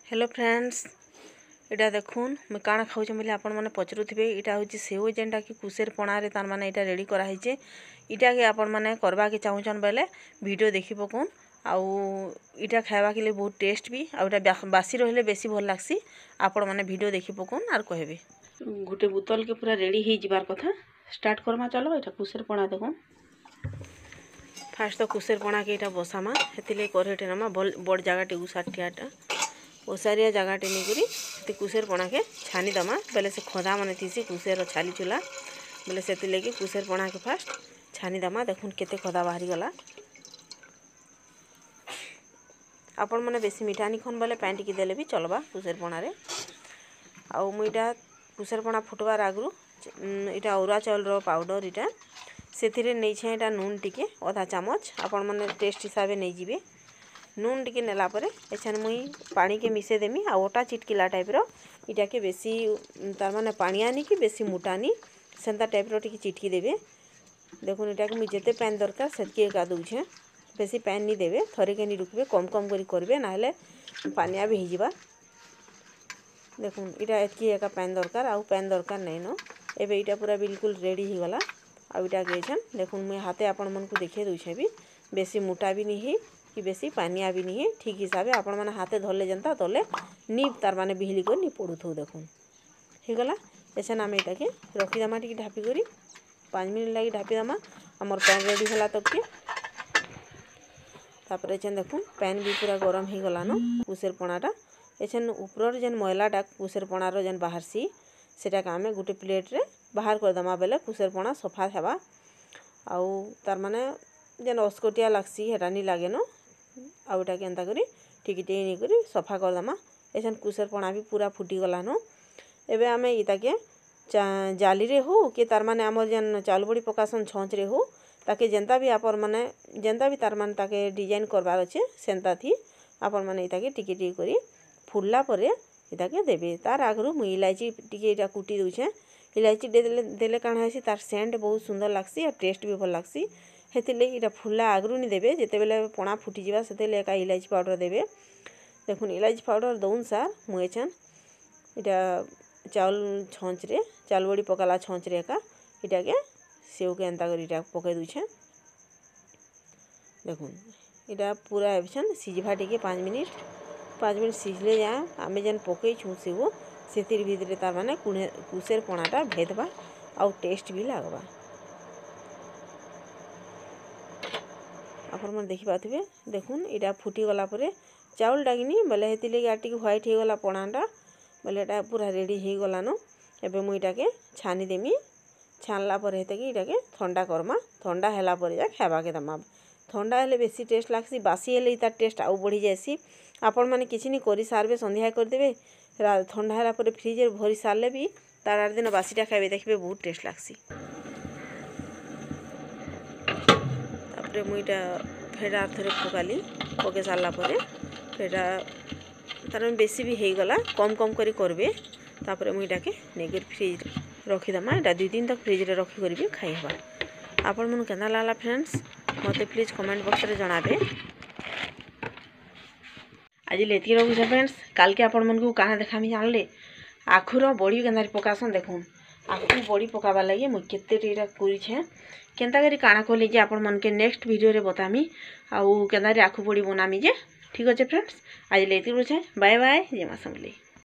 Hello friends, इटा देखून मुझे काଣା खाऊँ बोले आपण मैंने पचरुवे। इटा हूँ सेव जेनटा कि कुसेर पणारे तार माने इटा रेडी कराइचे। इटा के आपण मैंने करवा के चाहून बेले वीडियो देखी पकून। आउ इटा खावा के लिए बहुत टेस्ट भी आउटा बासी रहिले बेसी भल लागसी। आपण मैंने वीडियो देखी पकून आर कहबे। गोटे बोतल के पूरा रेडी हो जिबार कथा। स्टार्ट करमा चलो। इटा कुसेर पणा देखो। फास्ट तो कुसेर पणा के इटा बसामा हेतिले करेटे नमा बड़ जगह उसाटियाटा ओसारिया जगह नहीं कुसेर पणा के छानी दमा बेले से खदा मन थी कुसेर छाली चूला बेले से लगे कुसेर पणा के फास्ट छानी दमा। देखुन केते खदा बाहरी गला। आपण मैंने बेसी मीठा नहीं खन बेले पैन टिकी देले भी चलबा कुसेर पणारे। आउ मुईटा कुसेर पणा फुटवार आगु इटा अरुआ चाउल पाउडर इटा से नहीं छे। इटा नून टिके आधा चामच आपण मैंने टेस्ट हिसाब नहीं जीवे। नून टिके नेला परे एछन मुई पानी के मिसे देमी आ ओटा चिटकिला टाइप रो इटा के बेसी तार माने पानिया नहीं कि बेसी मोटा नहीं सेंता टाइप रो टिके चिटकी देबे। देखुन इटा के मुई जेते पैन दरकार सेतके एका दूछे। बेसी पैन नहीं देबे, थरे के नहीं रुकबे, कम कम करी करबे ना हेले पानिया भी हिजिबा। देखुन इटा एतकी एका पैन दरकार आउ पैन दरकार नहीं न। एबे इटा पूरा बिल्कुल रेडी हो गला। आ इटा के एछन देखुन मुई हाथे आपण मन को देखे दूछे भी बेसी मोटा भी नहीं कि बेसी पानिया भी नहीं है। ठीक हिसाब से आपण मैंने हाथे धरले जनता तले नी तार माने बिहली कर नी पड़ू थो। देखुन हो गला। एछन आम इटा के रखीदमा टी ढापी करी 5 मिनट लगी ढापीदमा। आमर पैन रेडी होला तक के तापर एछन देखुन पैन भी पूरा गरम हो गला न। कुसेर पणाटा एछन ऊपर जेन मैलाटा कुसेर पणार जेन बाहरसी सेटा का आमे गुटे प्लेट रे बाहर कर दमा बेले कुसेर पणा सफा हेबा। आउ तार माने जेन अस्कोटिया लागसी हेटा नहीं लागे न। आउटा के एंता करी टिकी टिकी नहीं करी सफा कर दमा। एछन कुसेर पणा भी पूरा फुटी गला न। एबे आमे इता के जाली रे हो कि तार माने हमर जेन चाउल बड़ी पकासन छंच रे हो ताके जेंता भी आपण माने जेंता भी तार माने ताके डिजाइन करबार अछि सेंता थी आपण माने इता के टिकी टिकी करी फुलला परे इता के देबे। तार आगरु मु इलायची टिके इटा कुटी दोछे। इलायची देले काण हेसी तार सेंट बहुत सुंदर लागसी और टेस्ट भी भल लागसी। हेति ले इटा फुलला आगरु नहीं देबे। जेते बेले पणा फुटी जिबा सेते ले का इलायची पाउडर देबे। देखुन इलायची पाउडर दउन सार मु एछन इटा चाउल छंच रे चाउल बड़ी पकाला छंच रे का इटा के सेव के एंता कर इटा पके दुछे। देखुन इटा पूरा एछन सिझबा टिके 5 मिनिट सिझले जा आमे जेन पके छु सेव सेतिर भीतरे तार माने कुसेर पणाटा भेदबा आउ टेस्ट भी लागबा। आपण मन देखि पाथिबे। देखुन इटा फुटी गला परे चाउल डागिनी बेले हेति ले आटी व्हाइट हे गला पणाटा बेले एटा पूरा रेडी हो गला न। एबे मु इटा के छानी देमी। छानला परे हेते कि इटा के ठंडा करमा। ठंडा हैला परे जा खाबा के दमा। ठंडा हेले बेसी टेस्ट लागसी। बासी हेले इता टेस्ट आउ बढ़ी जायसी। आपण माने किछि नि करी सारबे संध्या कर देबे। ठंडा हैला परे फ्रिज रे भरी सारले भी तार 8 दिन बासीटा खाइबे देखबे बहुत टेस्ट लागसी। तापरे मुईटा फेर थरे पकाली पके सारला परे फेरा तार बेसी भी हो गला कम कम करी करबे। तापरे मुईटा के नेगर फ्रिज रखी दमा। एटा 2 दिन तक फ्रिज रे रखी करी भी खाई हबा। आपण मन केना लागला फ्रेंड्स मते प्लीज कमेंट बॉक्स रे जणाबे। आज लेती रहू से फ्रेंड्स। काल के आपण मन को काना देखामी जानले आखुर बड़ी केंदारी पकासन। देखुन आखु बड़ी पकाबा लगे मु केते टीरा करी छे केंता करी काना कोले जे आपण मन के नेक्स्ट वीडियो रे बतामी। आउ केंदारी आखु बड़ी बनामी जे। ठीक अछि फ्रेंड्स आज लेती रहू छे। Bye bye. जय मां समली।